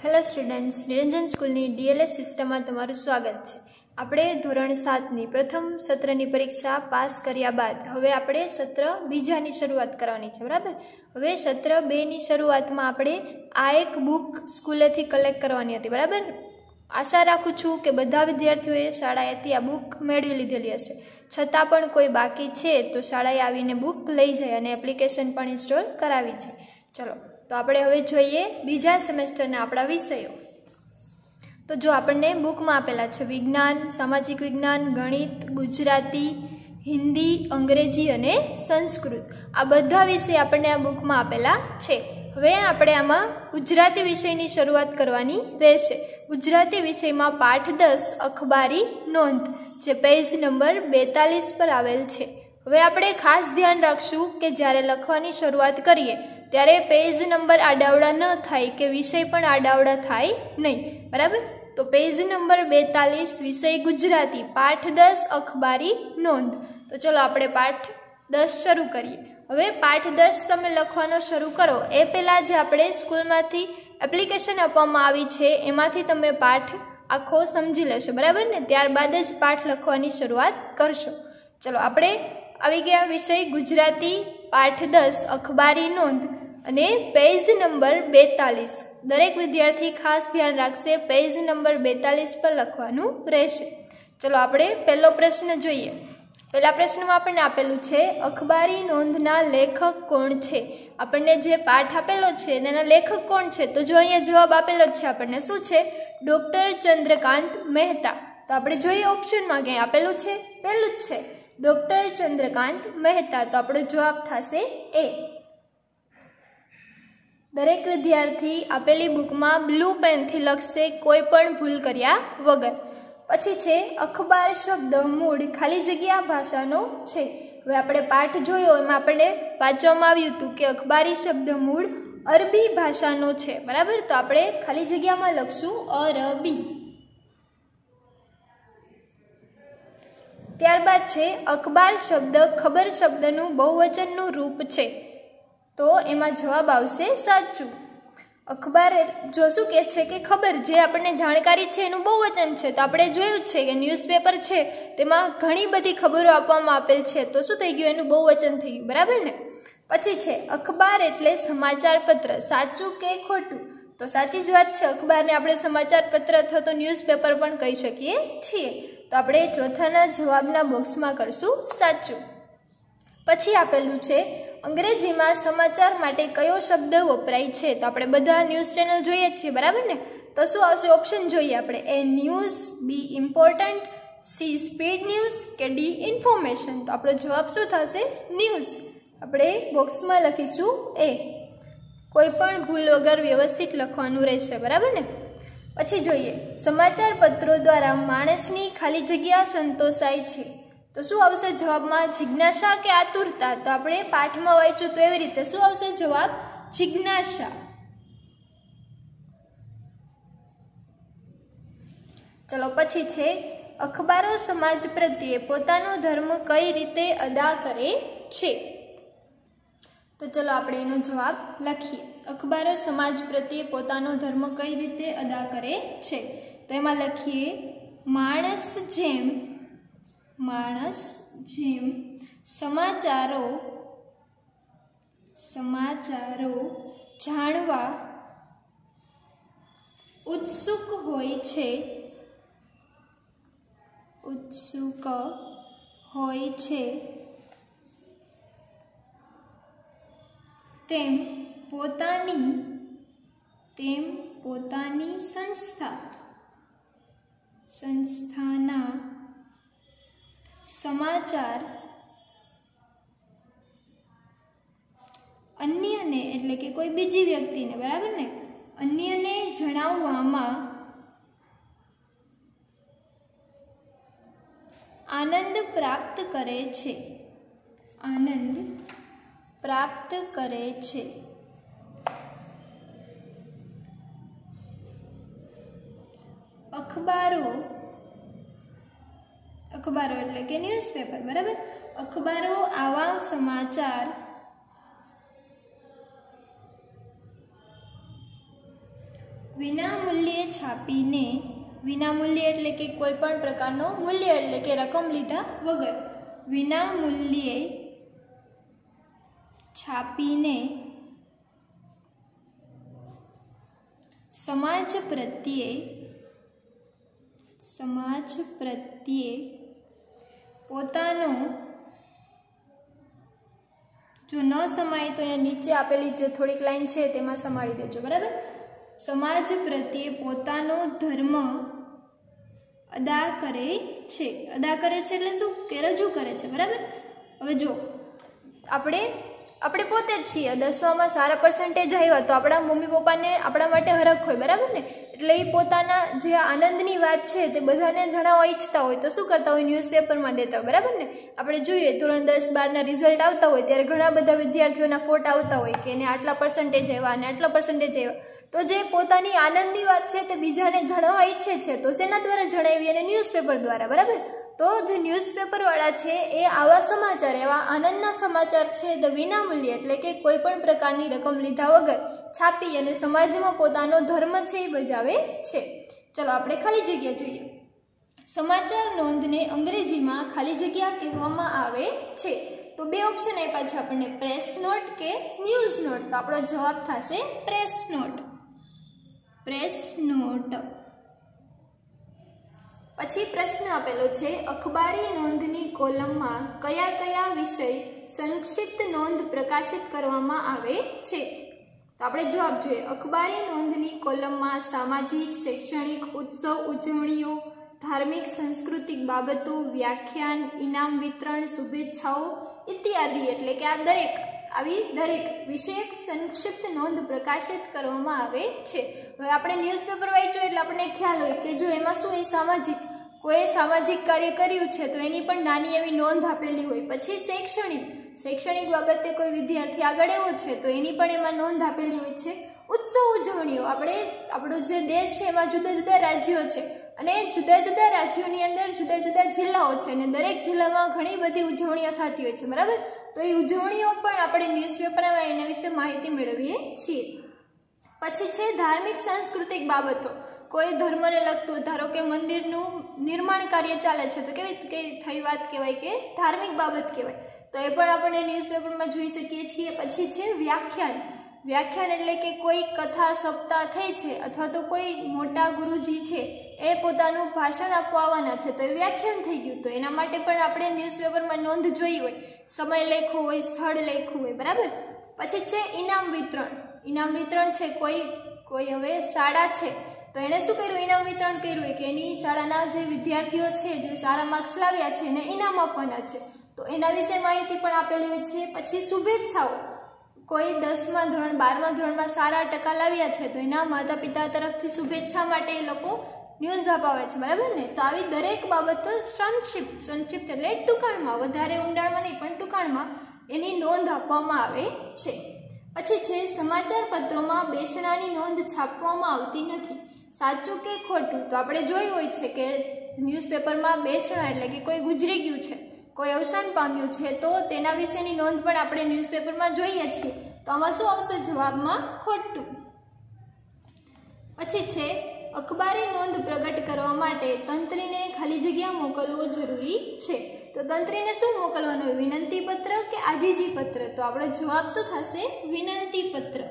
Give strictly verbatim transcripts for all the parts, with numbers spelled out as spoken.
Hello students, Niranjan स्कूलनी DLS system में तमारुं स्वागत है। આપણે ધોરણ સાત ની પ્રથમ સત્રની પરીક્ષા પાસ કર્યા બાદ હવે આપણે સત્ર બીજાની શરૂઆત કરવાની છે, બરાબર। હવે સત્ર બે ની શરૂઆતમાં આપણે આ એક બુક સ્કૂલેથી કલેક્ટ કરવાની હતી, બરાબર। આશા રાખું છું કે બધા વિદ્યાર્થીઓએ શાળાએથી આ બુક મેળવી લીધેલી હશે। છતાં પણ કોઈ બાકી છે તો શાળાએ આવીને બુક લઈ જાય અને એપ્લિકેશન પણ ઇન્સ્ટોલ કરાવી છે। ચલો तो આપણે હવે જોઈએ બીજા સેમેસ્ટરના આપણા વિષયો। तो जो आपने बुक में आपेला है विज्ञान, सामाजिक विज्ञान, गणित, गुजराती, हिंदी, अंग्रेजी अने संस्कृत आ बधा विषय आपने आ बुक में आपेला है। हवे आपणे आमां गुजराती विषयनी शरूआत करवानी रहेशे। गुजराती विषय में पाठ दस अखबारी नोंध जे पेज नंबर बेतालीस पर आवेल छे। हवे आपणे खास ध्यान राखशुं के ज्यारे लखवानी शरूआत करीए त्यारे पेज नंबर आडावड़ा न थाय के विषय पण आडावड़ा थाय नहीं, बराबर। तो पेज नंबर बेतालीस विषय गुजराती पाठ दस अखबारी नोंध। तो चलो आपणे पाठ दस शुरू करिए। हवे पाठ दस तमे लखवानो शुरू करो ए पहेला जे आपणे स्कूलमांथी एप्लिकेशन आपवामां आवी छे एमांथी तमे पाठ आखो समजी लेशो, बराबर ने। त्यारबाद ज पाठ लखवानी शरूआत करशो। चलो आपणे आवी गया विषय गुजराती पाठ दस अखबारी नोंध अने पेज नंबर बेतालीस। दरेक विद्यार्थी खास ध्यान राखशे, पेज नंबर बेतालीस पर लखवानुं रहेशे। चलो आपणे पहेलो प्रश्न जोईए। पहेला प्रश्न में आपणे आपेलुं छे अखबारी नोंधना लेखक कोण छे। आपणे जे पाठ आपेलो छे तेना लेखक कोण छे तो जो अहींया जवाब आपेलो छे आपणे शुं छे डॉक्टर चंद्रकांत मेहता। तो आपणे जोईए ऑप्शन में क्यां आपेलुं छे, पहेलुं ज छे डॉक्टर चंद्रकांत मेहता। तो आपणो जवाब थशे ए। दरेक विद्यार्थी आपेली बुक में ब्लू पेन थी लखशे कोईपण भूल कर्या वगर। पछी छे अखबार शब्द मूळ खाली जग्या भाषानो छे। हवे आपणे पाठ जोयो एमां आपणे वांचवामां आव्युं हतुं के अखबारी शब्द मूळ अरबी भाषानो छे, बराबर। तो आपणे खाली जग्यामां लखशुं अरबी। त्यारबाद छे अखबार शब्द खबर शब्दनुं बहुवचननुं रूप छे। तो एमां जवाब आवशे साचुं। अखबार जो शुं कहे छे के खबर जे आपणे जाणकारी छे एनुं बहुवचन छे। तो आपणे जोयुं छे के न्यूज़पेपर छे तेमां घणी बधी खबरो आपवामां आपेल छे तो शुं थई गयुं एनुं बहुवचन थई गयुं, बराबर ने। पछी छे अखबार एटले समाचार पत्र, साचुं के खोटुं। तो साची ज वात छे, अखबारने आपणे समाचार पत्र अथवा तो न्यूज़पेपर पण कही शकीए छीए। तो आपणे चौथाना जवाबना बॉक्समां करशुं साचुं। पछी आपेलुं छे अंग्रेजी में समाचार माटे कयो शब्द वपराय छे। तो आपणे बधा न्यूज़ चेनल जोईए छीए, बराबर ने। तो शुं आवशे ऑप्शन जोईए आपणे A news, B important, C speed news के डी इन्फॉर्मेशन। तो आपणो जवाब शुं थशे न्यूज़। आपणे बॉक्स में लखीशुं ए। कोईपण भूल वगर व्यवस्थित लखवानुं रहेशे, बराबर ने। पछी जोईए समाचार पत्रों द्वारा माणसनी खाली जग्या संतोषाय छे। तो शुं आवशे जवाब में जिज्ञासा के आतुरता। तो आपणे पाठ में वांच्युं तो एवी रीते शुं आवशे जवाब जिज्ञासा। चलो पछी छे अखबारो समाज प्रत्ये पोतानो धर्म कई रीते अदा करे छे। तो चलो आपणे एनो जवाब लखीए। अखबारो समाज प्रत्ये पोतानो धर्म कई रीते अदा करे छे। तो एमां लखीए माणस जेम माणस जेम समाचारो समाचारो जाणवा उत्सुक होय छे उत्सुक होय छे तेम पोतानी तेम पोतानी संस्था संस्थाना समाचार अन्य ने एटले के कोई बीजी व्यक्ति ने, बराबर ने, अन्य ने जणाववामां आनंद प्राप्त करे छे आनंद प्राप्त करे छे। अखबारो अखबारो एटले के न्यूज़पेपर, बराबर। अखबारो आवा समाचार વિના મૂલ્યે છાપીને, વિના મૂલ્ય એટલે કે કોઈ પણ પ્રકારનો મૂલ્ય એટલે કે રકમ લીધા વગર, વિના મૂલ્યે છાપીને સમાજ પ્રત્યે સમાજ પ્રત્યે પોતાનો, જો ન સમાય તો અહીંયા નીચે આપેલી જે થોડીક લાઈન છે તેમાં સમાડી દેજો, બરાબર. સમાજ પ્રત્યે પોતાનો ધર્મ અદા કરે છે. અદા કરે છે એટલે શું કે રજૂ કરે છે, બરાબર. હવે જો આપણે આપણે પોતે જ છીએ, દસમામાં સારા પર્સન્ટેજ આવ્યા તો આપણા મમ્મી પપ્પાને આપણા માટે હરખ હોય, બરાબર ને. એટલે એ પોતાના જે આનંદની વાત છે તે બધાને જણાવવા ઈચ્છતા હોય તો શું કરતા હોય, ન્યૂઝપેપરમાં દેતા હોય, બરાબર ને. આપણે જોઈએ ધોરણ દસ બારના રિઝલ્ટ આવતા હોય ત્યારે ઘણા બધા વિદ્યાર્થીઓના ફોટા આવતા હોય કે એને આટલા પર્સન્ટેજ આવ્યા અને આટલા પર્સન્ટેજ આવ્યા. તો જે પોતાની આનંદની વાત છે તે બીજાને જણાવવા ઈચ્છે છે તો શેના દ્વારા જણાવી, અને ન્યૂઝપેપર દ્વારા, બરાબર. તો જે ન્યૂઝપેપરવાળા છે એ આવા સમાચાર, એવા આનંદના સમાચાર છે તે વિનામૂલ્ય એટલે કે કોઈ પણ પ્રકારની રકમ લીધા વગર છાપી અને સમાજમાં પોતાનો ધર્મ છે એ બજાવે છે. ચલો આપણે ખાલી જગ્યા જોઈએ. સમાચાર નોંધને અંગ્રેજીમાં ખાલી જગ્યા કહેવામાં આવે છે. તો બે ઓપ્શન આપ્યા છે આપણને, પ્રેસ નોટ કે ન્યૂઝ નોટ. તો આપણો જવાબ થશે પ્રેસ નોટ. Press not. પછી પ્રશ્ન આપેલો છે, અખબારી નોંધની કોલમમાં કયા કયા વિષય સંક્ષિપ્ત નોંધ પ્રકાશિત કરવામાં આવે છે. તો આપણે જવાબ જોઈએ. અખબારી નોંધની કોલમમાં સામાજિક, શૈક્ષણિક, ઉત્સવ ઉજવણીઓ, ધાર્મિક સાંસ્કૃતિક બાબતો, વ્યાખ્યાન, ઇનામ વિતરણ, શુભેચ્છાઓ ઇત્યાદિ એટલે કે આ દરેક આવી દરેક વિષયક સંક્ષિપ્ત નોંધ પ્રકાશિત કરવામાં આવે છે. હવે આપણે ન્યૂઝપેપર વાંચ્યું એટલે આપણને ખ્યાલ હોય કે જો એમાં શું એ સામાજિક, કોઈ સામાજિક કાર્ય કર્યું છે તો એની પણ નાની એવી નોંધ આપેલી હોય. પછી શૈક્ષણિક, શૈક્ષણિક બાબતે કોઈ વિદ્યાર્થી આગળ એવો છે તો એની પણ એમાં નોંધ આપેલી હોય છે. ઉત્સવ ઉજવણીઓ, આપણે આપણો જે દેશ છે એમાં જુદા જુદા રાજ્યો છે અને જુદા જુદા રાજ્યોની અંદર જુદા જુદા જિલ્લાઓ છે અને દરેક જિલ્લામાં ઘણી બધી ઉજવણીઓ થતી હોય છે, બરાબર. તો એ ઉજવણીઓ પણ આપણે ન્યૂઝપેપરમાં એના વિશે માહિતી મેળવીએ છીએ. પછી છે ધાર્મિક સાંસ્કૃતિક બાબતો, કોઈ ધર્મને લગતું, ધારો કે મંદિરનું નિર્માણ કાર્ય ચાલે છે તો કેવી કે થઈ વાત કહેવાય કે ધાર્મિક બાબત કહેવાય, તો એ પણ આપણે ન્યૂઝપેપરમાં જોઈ શકીએ છીએ. પછી છે વ્યાખ્યાન. વ્યાખ્યાન એટલે કે કોઈ કથા સપ્તાહ થઈ છે અથવા તો કોઈ મોટા ગુરુજી છે એ પોતાનું ભાષણ આપવા આવવાના છે તો એ વ્યાખ્યાન થઈ ગયું, તો એના માટે પણ આપણે ન્યૂઝપેપરમાં નોંધ જોઈ હોય, સમય લખ્યો હોય, સ્થળ લખ્યું હોય, બરાબર. પછી છે ઇનામ વિતરણ. ઇનામ વિતરણ છે કોઈ કોઈ હવે શાળા છે તો એણે શું કર્યું, ઇનામ વિતરણ કર્યું હોય કે એની શાળાના જે વિદ્યાર્થીઓ છે જે સારા માર્ક્સ લાવ્યા છે એને ઇનામ આપવાના છે તો એના વિશે માહિતી પણ આપેલી હોય છે. પછી શુભેચ્છાઓ, કોઈ દસમા ધોરણ બારમા ધોરણમાં સારા ટકા લાવ્યા છે તો એના માતા પિતા તરફથી શુભેચ્છા માટે એ લોકો ન્યૂઝ અપાવે છે, બરાબર ને. તો આવી દરેક બાબતો સંક્ષિપ્ત, સંક્ષિપ્ત એટલે ટૂંકાણમાં, વધારે ઊંડાણમાં નહીં પણ ટૂંકાણમાં એની નોંધ આપવામાં આવે છે. પછી છે સમાચાર પત્રોમાં બેસણાની નોંધ છાપવામાં આવતી નથી. સાચું કે ખોટું? તો આપણે જોયું હોય છે કે ન્યૂઝપેપરમાં બેસણા એટલે કે કોઈ ગુજરી ગયું છે, કોઈ અવસાન પામ્યું છે તો તેના વિશેની નોંધ પણ આપણે ન્યૂઝપેપરમાં જોઈએ છીએ. તો આમાં શું આવશે જવાબમાં? ખોટું. પછી છે અખબારી નોંધ પ્રગટ કરવા માટે તંત્રીને ખાલી જગ્યા મોકલવો જરૂરી છે. તો તંત્રીને શું મોકલવાનું હોય? વિનંતી પત્ર કે આજીજી પત્ર? તો આપણો જવાબ શું થશે? વિનંતી પત્ર.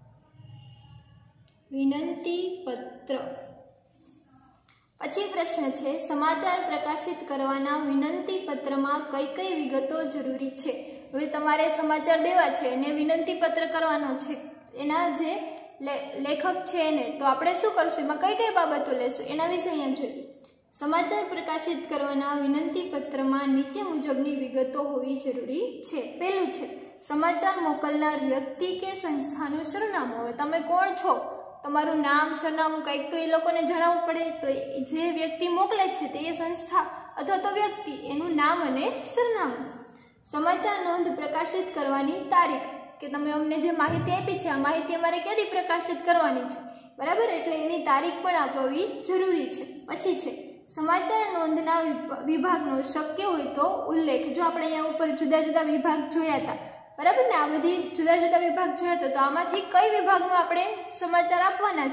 વિનંતી પત્ર. પછી પ્રશ્ન છે સમાચાર પ્રકાશિત કરવાના વિનંતી પત્રમાં કઈ કઈ વિગતો જરૂરી છે? હવે તમારે સમાચાર દેવા છે અને વિનંતી પત્ર કરવાનો છે એના જે લેખક છે એને, તો આપણે શું કરશું, એમાં કઈ કઈ બાબતો લેશું એના વિશે અહીંયા જોઈએ. સમાચાર પ્રકાશિત કરવાના વિનંતી પત્રમાં નીચે મુજબની વિગતો હોવી જરૂરી છે. પહેલું છે સમાચાર મોકલનાર વ્યક્તિ કે સંસ્થાનું સરનામું. હવે તમે કોણ છો, તમારું નામ, સરનામું કંઈક તો એ લોકોને જણાવવું પડે. તો જે વ્યક્તિ મોકલે છે તે એ સંસ્થા અથવા તો વ્યક્તિ, એનું નામ અને સરનામું. સમાચાર નોંધ પ્રકાશિત કરવાની તારીખ, કે તમે અમને જે માહિતી આપી છે આ માહિતી અમારે ક્યાંથી પ્રકાશિત કરવાની છે, બરાબર, એટલે એની તારીખ પણ આપવી જરૂરી છે. પછી છે સમાચાર નોંધના વિભાગનો શક્ય હોય તો ઉલ્લેખ. જો આપણે અહીંયા ઉપર જુદા જુદા વિભાગ જોયા હતા, બરાબર ને, આ બધી જુદા જુદા વિભાગ જોયા હતા, તો આમાંથી કઈ વિભાગમાં આપણે સમાચાર આપવાના છે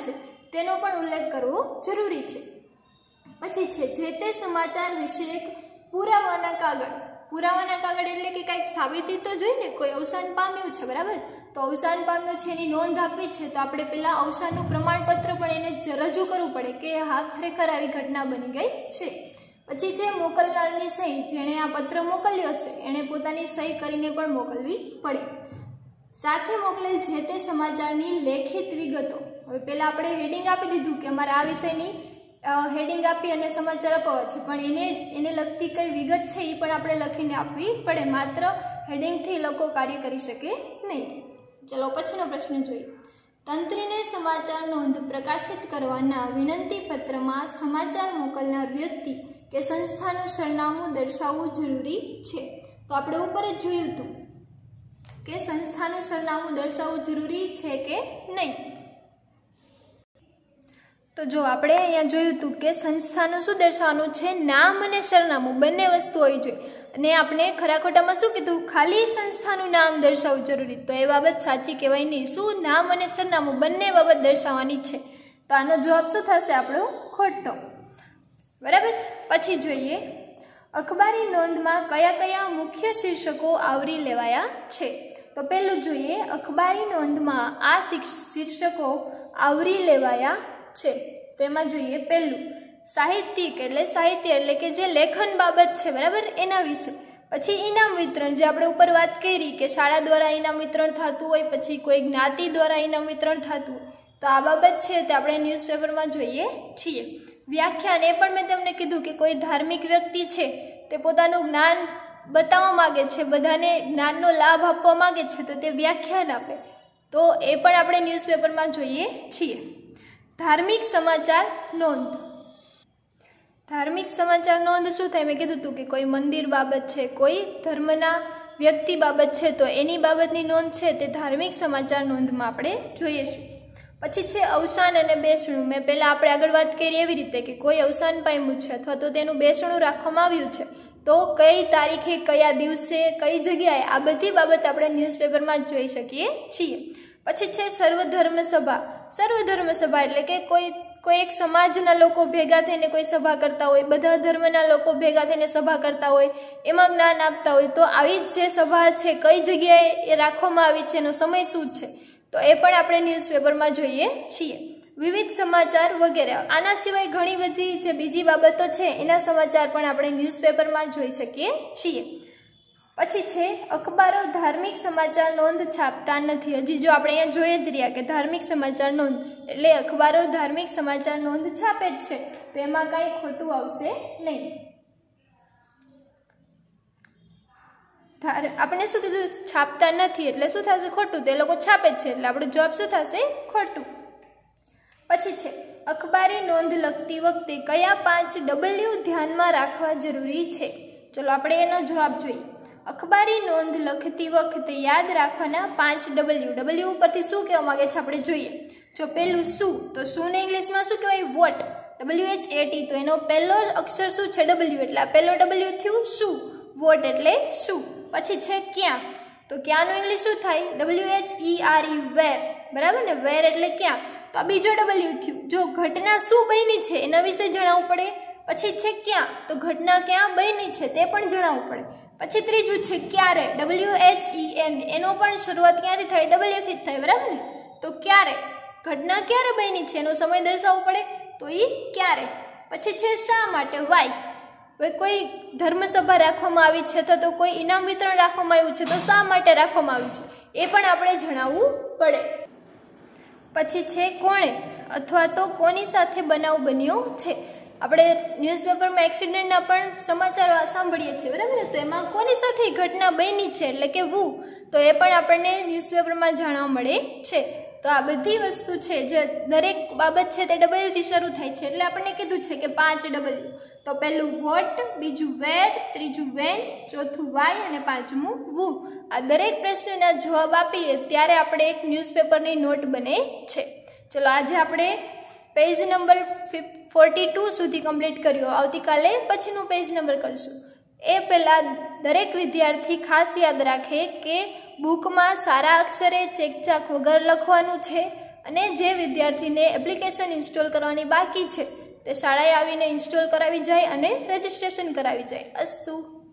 તેનો પણ ઉલ્લેખ કરવો જરૂરી છે। પછી છે જે તે સમાચાર વિશે એક પુરાવાના કાગળ। પુરાવાના કાગળ એટલે કે કંઈક સાબિતી તો જોઈએ ને, કોઈ અવસાન પામ્યું છે, બરાબર, તો અવસાન પામ્યું છે એની નોંધ આપવી છે તો આપણે પહેલા અવસાનનું પ્રમાણપત્ર પણ એને રજૂ કરવું પડે કે હા ખરેખર આવી ઘટના બની ગઈ છે। પછી છે મોકલનારની સહી, જેણે આ પત્ર મોકલ્યો છે એણે પોતાની સહી કરીને પણ મોકલવી પડે। સાથે મોકલેલ જે તે સમાચારની લેખિત વિગતો, હવે પહેલા આપણે હેડિંગ આપી દીધું કે અમારે આ વિષયની હેડિંગ આપી અને સમાચાર અપાવવા છે, પણ એને એને લગતી કઈ વિગત છે એ પણ આપણે લખીને આપવી પડે, માત્ર હેડિંગથી લોકો કાર્ય કરી શકે નહીં। ચલો પછીનો પ્રશ્ન જોઈએ। તંત્રીને સમાચાર નોંધ પ્રકાશિત કરવાના વિનંતી પત્રમાં સમાચાર મોકલનાર વ્યક્તિ કે સંસ્થાનું સરનામું દર્શાવવું જરૂરી છે। તો આપણે ઉપર જ જોયું હતું કે સંસ્થાનું સરનામું દર્શાવવું જરૂરી છે કે નહીં। તો જો આપણે અહીંયા જોયું હતું કે સંસ્થાનું શું દર્શાવવાનું છે, નામ અને સરનામું બંને વસ્તુ હોવી જોઈએ, અને આપણે ખરા ખોટામાં શું કીધું, ખાલી સંસ્થાનું નામ દર્શાવવું જરૂરી, તો એ બાબત સાચી કહેવાય નહીં। શું નામ અને સરનામું બંને બાબત દર્શાવવાની છે, તો આનો જવાબ શું થશે આપણો, ખોટો, બરાબર। પછી જોઈએ અખબારી નોંધમાં કયા કયા મુખ્ય શીર્ષકો આવરી લેવાયા છે। તો પહેલું જોઈએ અખબારી નોંધમાં આ શીર્ષકો આવરી લેવાયા છે, તો એમાં જોઈએ પહેલું સાહિત્યિક એટલે સાહિત્ય એટલે કે જે લેખન બાબત છે, બરાબર, એના વિશે। પછી ઇનામ વિતરણ, જે આપણે ઉપર વાત કરી કે શાળા દ્વારા ઇનામ વિતરણ થતું હોય, પછી કોઈ જ્ઞાતિ દ્વારા ઇનામ વિતરણ થતું હોય, તો આ બાબત છે તે આપણે ન્યૂઝપેપરમાં જોઈએ છીએ। વ્યાખ્યાન, એ પણ મેં તમને કીધું કે કોઈ ધાર્મિક વ્યક્તિ છે તે પોતાનું જ્ઞાન બતાવવા માગે છે, બધાને જ્ઞાનનો લાભ આપવા માગે છે, તો તે વ્યાખ્યાન આપે, તો એ પણ આપણે ન્યૂઝપેપરમાં જોઈએ છીએ। ધાર્મિક સમાચાર નોંધ, ધાર્મિક સમાચાર નોંધ શું થાય, મેં કીધું હતું કે કોઈ મંદિર બાબત છે, કોઈ ધર્મના વ્યક્તિ બાબત છે, તો એની બાબતની નોંધ છે તે ધાર્મિક સમાચાર નોંધમાં આપણે જોઈએ છીએ। પછી છે અવસાન અને બેસણું, મેં પહેલાં આપણે આગળ વાત કરી એવી રીતે કે કોઈ અવસાન પામ્યું છે અથવા તો તેનું બેસણું રાખવામાં આવ્યું છે, તો કઈ તારીખે, કયા દિવસે, કઈ જગ્યાએ, આ બધી બાબત આપણે ન્યૂઝપેપરમાં જ જોઈ શકીએ છીએ। પછી છે સર્વધર્મ સભા, સર્વધર્મ સભા એટલે કે કોઈ કોઈ એક સમાજના લોકો ભેગા થઈને કોઈ સભા કરતા હોય, બધા ધર્મના લોકો ભેગા થઈને સભા કરતા હોય, એમાં જ્ઞાન આપતા હોય, તો આવી જે સભા છે કઈ જગ્યાએ એ રાખવામાં આવી છે, એનો સમય શું છે, તો એ પણ આપણે ન્યૂઝપેપરમાં જોઈએ છીએ। વિવિધ સમાચાર વગેરે, આના સિવાય ઘણી બધી જે બીજી બાબતો છે એના સમાચાર પણ આપણે ન્યૂઝપેપરમાં જોઈ શકીએ છીએ। પછી છે અખબારો ધાર્મિક સમાચાર નોંધ છાપતા નથી, હજી જો આપણે અહીંયા જોઈએ જ રહ્યા કે ધાર્મિક સમાચાર નોંધ એટલે અખબારો ધાર્મિક સમાચાર નોંધ છાપે જ છે, તો એમાં કાંઈ ખોટું આવશે નહીં। આપણે શું કીધું, છાપતા નથી એટલે શું થશે, ખોટું, તે લોકો છાપે જ છે એટલે આપણો જવાબ શું થશે, ખોટું। પછી છે અખબારી નોંધ લખતી વખતે કયા પાંચ ડબલ્યુ ધ્યાનમાં રાખવા જરૂરી છે, ચલો આપણે એનો જવાબ જોઈએ। અખબારી નોંધ લખતી વખતે યાદ રાખવાના પાંચ ડબલ્યુ, ડબલ્યુ ઉપરથી શું કહેવા માંગે છે આપણે જોઈએ। જો પહેલું શું, તો શું ને ઇંગ્લિશમાં શું કહેવાય, what, W H A T, તો એનો પહેલો અક્ષર શું છે, ડબલ્યુ, એટલે આ પહેલો ડબલ્યુ થયું શું, વોટ એટલે શું। પછી છે ક્યાં, તો ક્યાંનું ઇંગ્લિશ શું થાય, W H E R E, where, બરાબર ને, વેર એટલે ક્યાં, તો આ બીજો ડબલ્યુ થયું। જો ઘટના શું બની છે એના વિશે જણાવવું પડે, પછી છે ક્યાં, તો ઘટના ક્યાં બની છે તે પણ જણાવવું પડે। પછી ત્રીજું છે ક્યારે, ડબલ્યુ એચ ઈ એન, એનો પણ શરૂઆત ક્યાંથી થાય, ડબલ્યુથી જ થાય, બરાબર ને, તો ક્યારે, ઘટના ક્યારે બની છે એનો સમય દર્શાવવો પડે, તો એ ક્યારે। પછી છે શા માટે, વાય, કોઈ ધર્મસભા રાખવામાં આવી છે અથવા તો કોઈ ઇનામ વિતરણ રાખવામાં આવ્યું છે તો શા માટે રાખવામાં આવ્યું છે એ પણ આપણે જણાવવું પડે। પછી છે કોણે અથવા તો કોની સાથે બનાવ બન્યો છે, આપણે ન્યૂઝપેપરમાં એક્સિડન્ટના પણ સમાચાર સાંભળીએ છીએ, બરાબર ને, તો એમાં કોની સાથે ઘટના બની છે એટલે કે વુ, તો એ પણ આપણને ન્યૂઝપેપરમાં જાણવા મળે છે। તો આ બધી વસ્તુ છે જે દરેક બાબત છે તે ડબલ્યુથી શરૂ થાય છે, એટલે આપણને કીધું છે કે પાંચ ડબલ્યુ, તો પહેલું વોટ, બીજું વેર, ત્રીજું વેન, ચોથું વાય અને પાંચમું વુ। આ દરેક પ્રશ્નના જવાબ આપીએ ત્યારે આપણે એક ન્યૂઝપેપરની નોટ બને છે। ચલો આજે આપણે પેજ નંબર ફોર્ટી ટુ સુધી કમ્પ્લીટ કર્યું, આવતીકાલે પછીનું પેજ નંબર કરશું। એ પહેલાં દરેક વિદ્યાર્થી ખાસ યાદ રાખે કે બુકમાં સારા અક્ષરે ચેકચાક વગર લખવાનું છે અને જે વિદ્યાર્થીને એપ્લિકેશન ઇન્સ્ટોલ કરવાની બાકી છે તે શાળાએ આવીને ઇન્સ્ટોલ કરાવી જાય અને રજિસ્ટ્રેશન કરાવી જાય. અસ્તુ.